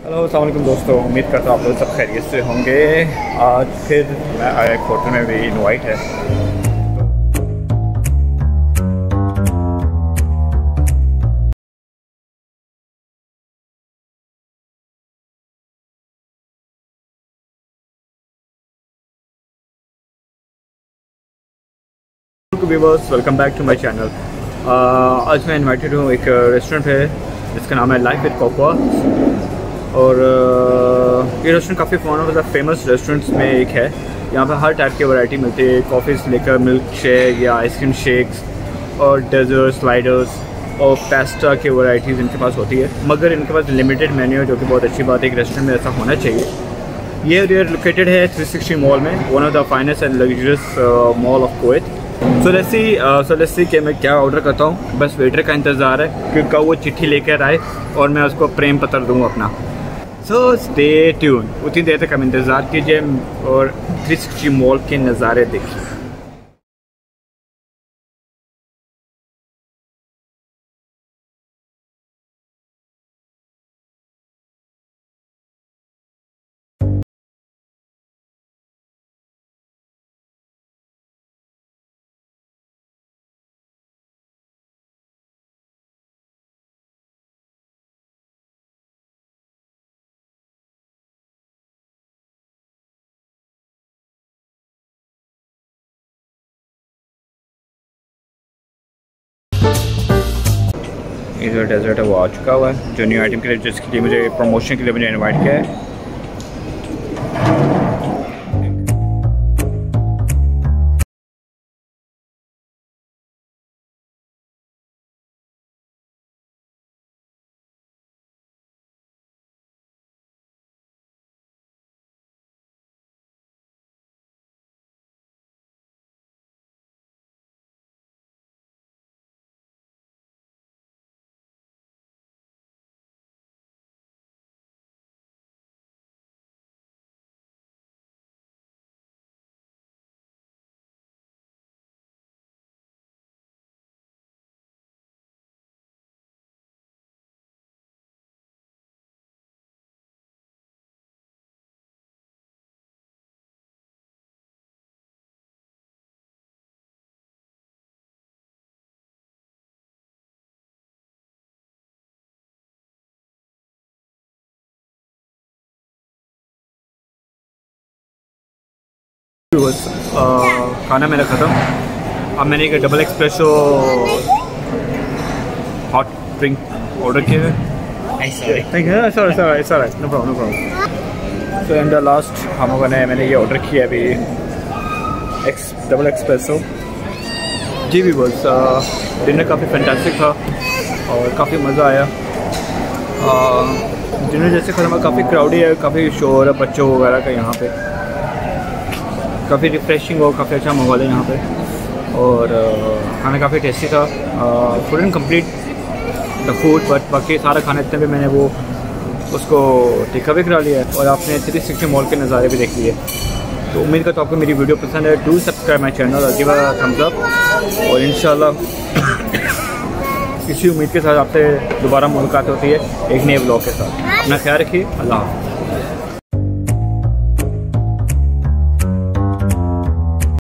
Hello अस्सलाम वालेकुम दोस्तों, उम्मीद करता हूँ आप लोग सब खैरियत से होंगे। आज फिर मैं आया एक होटल में भी इनवाइट है। Viewers, welcome back to my channel. आज मैं इनवाइटेड हूँ एक रेस्टोरेंट है जिसका नाम है लाइफ विद कोकोआ। और ये रेस्टोरेंट काफ़ी one of the famous restaurants में एक है। यहाँ पर हर टाइप की वैरायटी मिलती है, कॉफ़ी से लेकर मिल्क शेक या आइसक्रीम शेक्स और डेजर्ट स्लाइडर्स और पास्ता की वैरायटीज़ इनके पास होती है। मगर इनके पास लिमिटेड मेन्यू है, जो कि बहुत अच्छी बात है। एक रेस्टोरेंट में ऐसा होना चाहिए। ये एरिया लोकेटेड है 360 मॉल में, one of the finest and luxurious mall of Kuwait. So let's see कि मैं क्या ऑर्डर करता हूँ। बस वेटर का इंतज़ार है कि कब वो चिट्ठी लेकर आए और मैं उसको प्रेम पत्र दूँ अपना। सो स्टे ट्यून, उतनी देर तक हम इंतज़ार कीजिए और 360 मॉल के नज़ारे देखिए। ये जो डेजर्ट है वो आ चुका हुआ है, जो न्यू आइटम के लिए जिसके लिए मुझे प्रमोशन के लिए मुझे इनवाइट किया है। खाना मेरा ख़त्म। अब मैंने एक double espresso hot drink order किया है। No problem. So in the last हम लोगों ने मैंने ये ऑर्डर किया अभी डबल एक्सप्रेसो। जी भी बस डिनर काफ़ी फैंटास्टिक था और काफ़ी मज़ा आया। डिनर जैसे ख़त्म, काफ़ी क्राउडी है, काफ़ी शोर है बच्चों वगैरह का यहाँ पे। काफ़ी रिफ्रेशिंग और काफ़ी अच्छा माहौल है यहाँ पे। और खाना काफ़ी टेस्टी था। Full and complete the food, but बाकी सारा खाना इतने भी मैंने वो उसको टिक्का भी करा लिया है और आपने 360 मॉल के नज़ारे भी देख लिए। तो उम्मीद करता हूँ आपको मेरी वीडियो पसंद है। डू सब्सक्राइब माई चैनल और गिव अ थम्स अप। और इंशाल्लाह इसी उम्मीद के साथ आपसे दोबारा मुलाकात होती है एक नए ब्लॉग के साथ। अपना ख्याल रखिए। अल्लाह हाफ़िज़।